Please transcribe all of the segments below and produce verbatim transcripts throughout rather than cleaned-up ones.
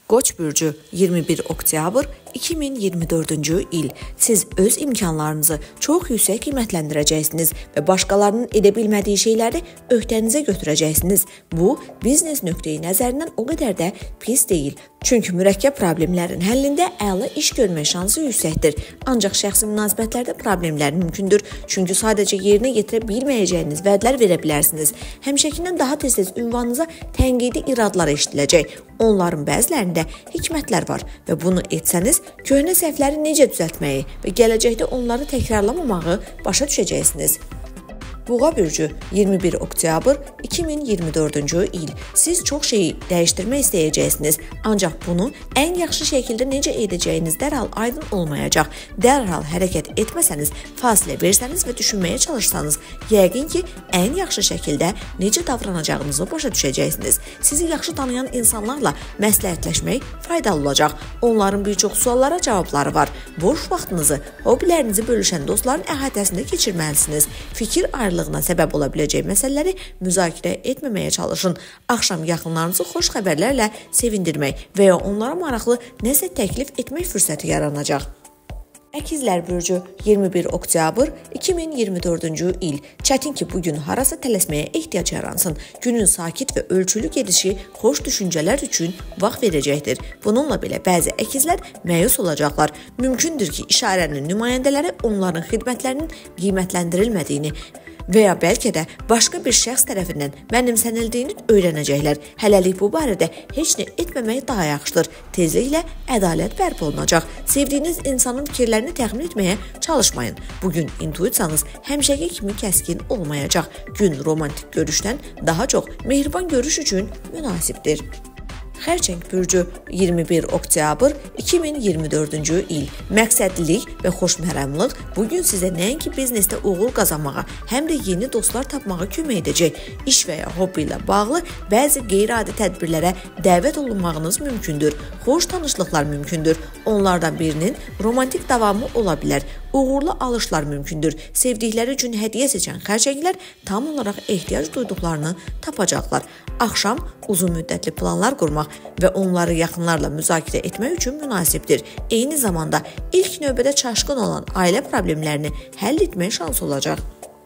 Qoç bürcü iyirmi bir oktyabr iki min iyirmi dördüncü il. Siz öz imkanlarınızı çox yüksək qiymətləndirəcəksiniz və başqalarının edə bilmədiyi şeyləri öhdənizə götürəcəksiniz. Bu, biznes nöqteyi nəzərindən o qədər də pis deyil. Çünki mürəkkəb problemlərin həllində əla iş görmə şansı yüksəkdir. Ancaq şəxsi münasibətlərdə problemlər mümkündür. Çünki sadəcə yerinə yetirə bilməyəcəyiniz vədlər verə bilərsiniz. Həmişəkindən daha tez-tez ünvanınıza tənqidi iradlar eşidiləcək. Onların bəzilərində hikmətlər var və bunu etsəniz, köhnə səhvləri necə düzəltməyi və gələcəkdə onları təkrarlamamağı başa düşəcəksiniz. Buğa bürcü iyirmi bir oktyabr iki min iyirmi dördüncü il. Siz çox şeyi dəyişdirmək istəyəcəksiniz, ancaq bunu ən yaxşı şəkildə necə edəcəyiniz dərhal aydın olmayacaq. Dərhal hərəkət etməsəniz, fasilə versəniz və düşünməyə çalışsanız, yəqin ki, ən yaxşı şəkildə necə davranacağınızı başa düşəcəksiniz. Sizi yaxşı tanıyan insanlarla məsləhətləşmək faydalı olacaq. Onların bir çox suallara cavabları var. Boş vaxtınızı, hobilərinizi bölüşən dostların əhatəsində keçirməlisiniz. Fikir ayrılığına səbəb ola biləcək məsələləri müzakirə etməməyə çalışın. Axşam yaxınlarınızı xoş xəbərlərlə sevindirmək və ya onlara maraqlı nəsə təklif etmək fürsəti yaranacaq. Əkizlər bürcü iyirmi bir oktyabr iki min iyirmi dördüncü il. Çətin ki, bugün harasa tələsməyə ehtiyac yaransın. Günün sakit və ölçülü gedişi xoş düşüncələr üçün vaxt verəcəkdir. Bununla belə bəzi əkizlər məyus olacaqlar. Mümkündür ki, işarənin nümayəndələri onların xidmətlərinin qiymətləndirilmədiyini və ya bəlkə də başqa bir şəxs tərəfindən mənimsənildiyini öyrənəcəklər. Hələlik bu barədə heç nə etməmək daha yaxşıdır. Tezliklə ədalət bərpa olunacaq. Sevdiyiniz insanın fikirlərini təxmin etməyə çalışmayın. Bugün intuisiyanız həmişəki kimi kəskin olmayacaq. Gün romantik görüşdən daha çox mehriban görüş üçün münasibdir. Xərçəng bürcü iyirmi bir oktyabr iki min iyirmi dördüncü il. Məqsədlilik və xoşmərəmlıq bugün sizə nəinki biznesdə uğur qazanmağa, həm də yeni dostlar tapmağa kömək edəcək. İş və ya hobbi ilə bağlı bəzi qeyri-adi tədbirlərə dəvət olunmağınız mümkündür. Xoş tanışlıqlar mümkündür. Onlardan birinin romantik davamı ola bilər. Uğurlu alışlar mümkündür. Sevdikləri üçün hədiyyə seçən xərçənglər tam olaraq ehtiyac duyduqlarını tapacaqlar. Axşam uzun müddətli planlar qurmaq və onları yaxınlarla müzakirə etmək üçün münasibdir. Eyni zamanda ilk növbədə çaşqın olan ailə problemlərini həll etmək şansı olacaq.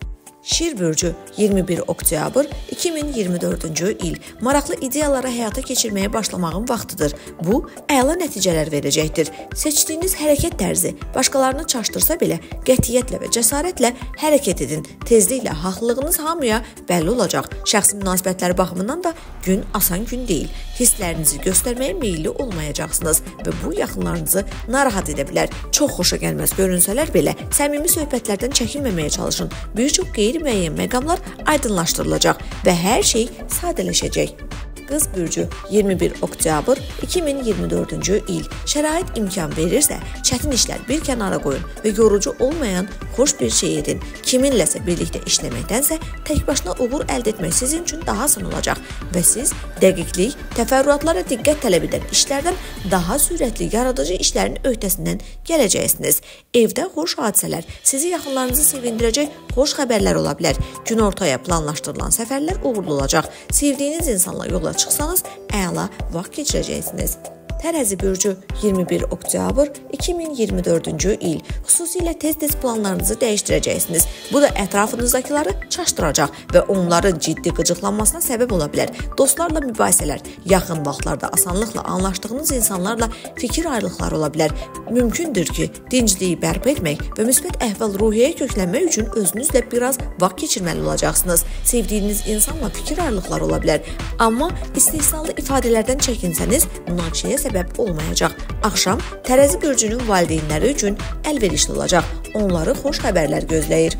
Şir bürcü iyirmi bir oktyabr iki min iyirmi dördüncü il. Maraqlı ideyaları həyata keçirməyə başlamağın vaxtıdır. Bu, əla nəticələr verəcəkdir. Seçdiyiniz hərəkət tərzi başqalarını çaşdırsa belə qətiyyətlə və cəsarətlə hərəkət edin. Tezliklə haqlılığınız hamıya bəlli olacaq. Şəxsi münasibətləri baxımından da gün asan gün deyil. Hisslərinizi göstərməyə meyilli olmayacaqsınız və bu yaxınlarınızı narahat edə bilər. Çox xoşa gəlməz görünsələr belə səmimi söhbətlərdən çəkinməməyə çalışın. Bir çox qeyri-müəyyən məqamlar aydınlaşdırılacaq və hər şey sadələşəcək. Qız bürcü iyirmi bir oktyabr iki min iyirmi dördüncü il. Şərait imkan verirsə, çətin işlər bir kənara qoyun və yorucu olmayan xoş bir şey edin. Kiminləsə birlikdə işləməkdənsə, tək başına uğur əldə etmək sizin üçün daha asan olacaq və siz dəqiqlik, təfərrüatlara diqqət tələb edən işlərdən daha sürətli yaradıcı işlərin öhdəsindən gələcəksiniz. Evdə xoş hadisələr, sizi yaxınlarınızı sevindirəcək xoş xəbərlər ola bilər. Günortaya planlaşdırılan səfərlər uğurlu olacaq. Sevdiyiniz insanla yola çıxsanız, əla vaxt keçirəcəksiniz. Tərəzi bürcü iyirmi bir oktyabr iki min iyirmi dördüncü il. Xüsusilə tez-tez planlarınızı dəyişdirəcəksiniz. Bu da ətrafınızdakiları çaşdıracaq və onların ciddi qıcıqlanmasına səbəb ola bilər. Dostlarla mübahisələr, yaxın vaxtlarda asanlıqla anlaşdığınız insanlarla fikir ayrılıqları ola bilər. Mümkündür ki, dincliyi bərpa etmək və müsbət əhval-ruhiyyəyə köklənmək üçün özünüzlə biraz vaxt keçirməli olacaqsınız. Sevdiyiniz insanla fikir ayrılıqları ola bilər. Amma istehsalı ifadələrdən çəkinsəniz, münaqişəyə səbəb olmayacaq. Axşam tərəzi bürcünün valideynləri üçün əlverişli olacaq. Onları xoş xəbərlər gözləyir.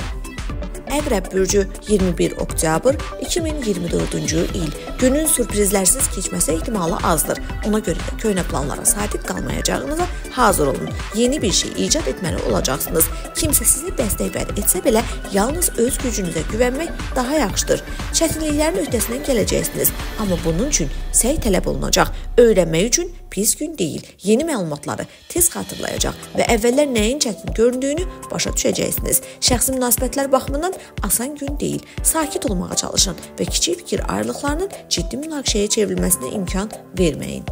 Əqrəb bürcü iyirmi bir oktyabr iki min iyirmi dördüncü il. Günün sürprizlərsiz keçməsi ehtimalı azdır. Ona görə də köhnə planlara sadiq qalmayacağınıza hazır olun. Yeni bir şey icad etməli olacaqsınız. Kimsə sizi dəstək vəd etsə belə, yalnız öz gücünüzə güvənmək daha yaxşıdır. Çətinliklərin öhdəsindən gələcəksiniz, amma bunun üçün səy tələb olunacaq. Öyrənmək üçün pis gün deyil. Yeni məlumatları tez xatırlayacaq və əvvəllər nəyin çətin göründüyünü başa düşəcəksiniz. Şəxsi münasibətlər baxımından asan gün deyil. Sakit olmağa çalışın və kiçik fikir ayrılıqlarının ciddi münaqişəyə çevrilməsinə imkan verməyin.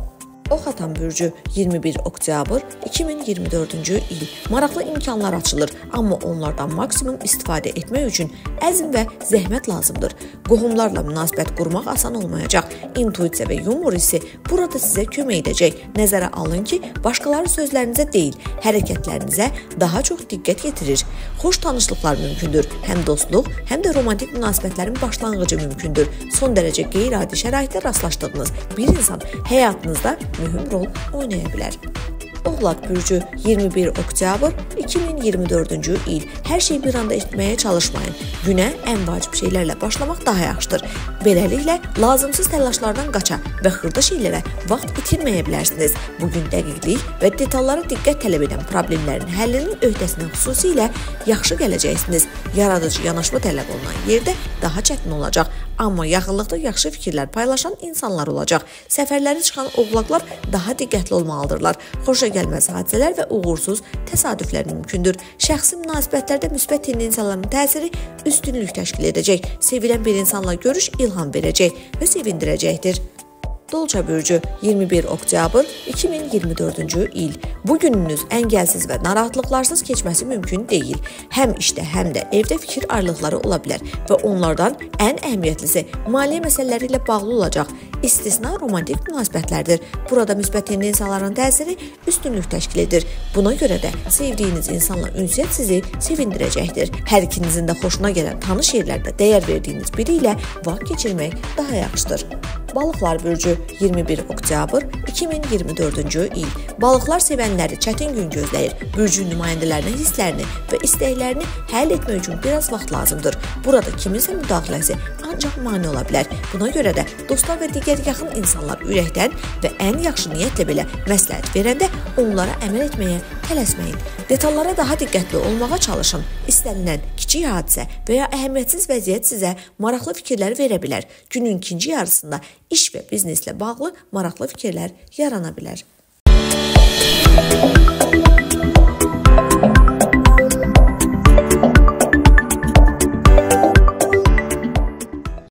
Ox atan bürcü iyirmi bir oktyabr iki min iyirmi dördüncü il. Maraqlı imkanlar açılır, amma onlardan maksimum istifadə etmək üçün əzm və zəhmət lazımdır. Qohumlarla münasibət qurmaq asan olmayacaq. İntuisiya və yumor hissi burada sizə kömək edəcək. Nəzərə alın ki, başqaları sözlərinizə deyil, hərəkətlərinizə daha çox diqqət yetirir. Xoş tanışlıqlar mümkündür. Həm dostluq, həm də romantik münasibətlərin başlanğıcı mümkündür. Son dərəcə qeyri-adi şəraitdə rastlaşdığınız bir insan həyatınızda mühüm rol oynaya bilər. Oğlaq bürcü iyirmi bir oktyabr iki min iyirmi dördüncü il. Hər şeyi bir anda etməyə çalışmayın. Günə ən vacib şeylərlə başlamaq daha yaxşıdır. Beləliklə, lazımsız təlaşlardan qaça və xırda şeylərə vaxt itirməyə bilərsiniz. Bugün dəqiqlik və detallara diqqət tələb edən problemlərin həllinin öhdəsindən xüsusilə yaxşı gələcəksiniz. Yaradıcı yanaşma tələb olunan yerdə daha çətin olacaq. Amma yaxınlıqda yaxşı fikirlər paylaşan insanlar olacaq. Səfərləri çıxan oğlaqlar daha diqqətli olmalıdırlar. Xoşa gəlməz hadisələr və uğursuz təsadüflər mümkündür. Şəxsi münasibətlərdə müsbət tendensiyaların təsiri üstünlük təşkil edəcək. Sevilən bir insanla görüş ilham verəcək və sevindirəcəkdir. Dolça bürcü iyirmi bir oktyabr iki min iyirmi dördüncü il. Bu gününüz əngəlsiz və narahatlıqlarsız keçməsi mümkün deyil. Həm işdə, həm də evdə fikir ayrılıqları ola bilər və onlardan ən əhəmiyyətlisi maliyyə məsələləri ilə bağlı olacaq. İstisna romantik münasibətlərdir. Burada müsbət tendensiyaların təsiri üstünlük təşkil edir. Buna görə də sevdiyiniz insanla ünsiyyət sizi sevindirəcəkdir. Hər ikinizin də xoşuna gələn tanış yerlərdə dəyər verdiyiniz biri ilə vaxt keçirmək daha yaxşıdır. Balıqlar bürcü iyirmi bir oktyabr iki min iyirmi dördüncü il. Balıqlar sevənləri çətin gün gözləyir. Bürcün nümayəndələrinə hisslərini və istəklərini həll etmək üçün biraz vaxt lazımdır. Burada kiminsə müdaxiləsi ancaq mane ola bilər. Buna görə də dostlar və digər yaxın insanlar ürəkdən və ən yaxşı niyyətlə belə məsləhət verəndə onlara əməl etməyə tələsməyin. Detallara daha diqqətli olmağa çalışın. İstənilən kiçik hadisə və ya əhəmiyyətsiz vəziyyət sizə maraqlı fikirlər verə bilər. Günün ikinci yarısında iş və bizneslə bağlı maraqlı fikirlər yarana bilər.